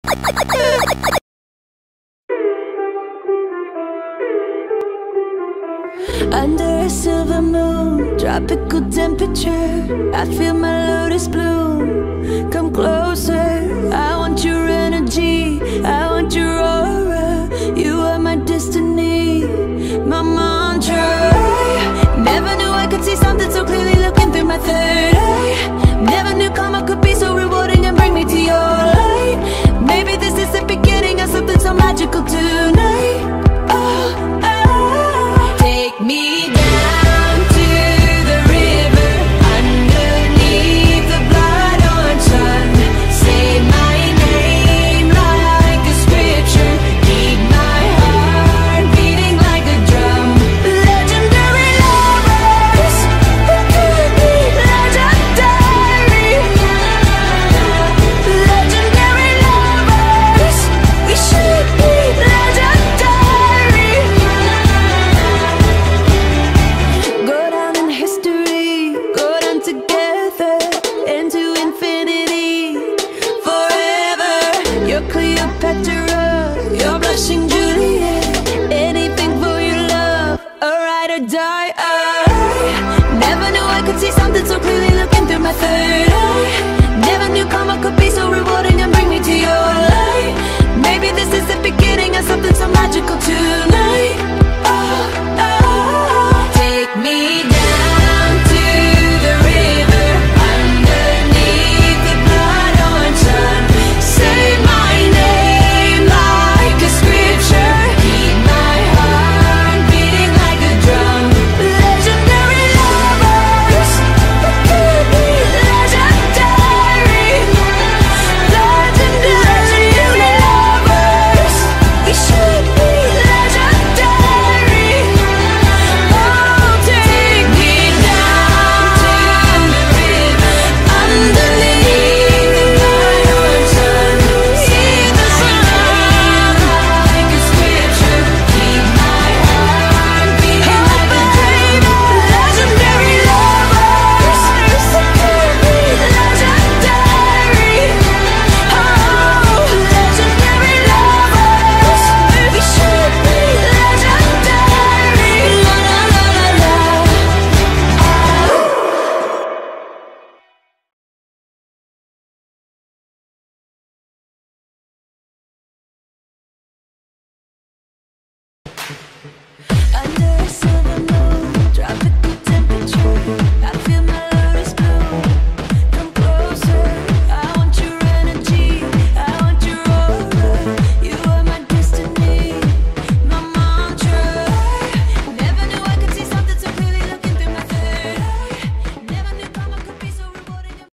Under a silver moon, tropical temperature, I feel my lotus bloom. Come closer, I want your energy, I want your aura. You are my destiny, my mantra. Never knew I could see something so clearly looking through my third eye. Never knew karma could be so rewarding and bring me to your light. Maybe this is the beginning of something so magical tonight. Oh, take me down to the river, underneath the blood orange sun. Say my name like a scripture, keep my heart beating like a drum. Legendary lovers, who could be legendary? Legendary lovers, we should be legendary. Go down in history, go down together into infinity, forever. You're Cleopatra, you're blushing Juliet. Anything for your love, a ride or die. I never knew I could see something so clearly looking through my third eye. Never knew karma could be so rewarding and bring me to your light. Maybe this is the beginning of something so magical tonight. Take me down to the river, underneath the blood orange sun. Say my name like a scripture, keep my heart beating like a drum. Legendary lovers, who could be legendary? Legendary lovers, we should be legendary. Oh, take me down to the river, underneath the blood orange sun. See the sun like a scripture, keep my heart beating like a drum. Legendary lovers, who could be legendary? Oh, legendary lovers, we should be legendary. La la la la la. Under a silver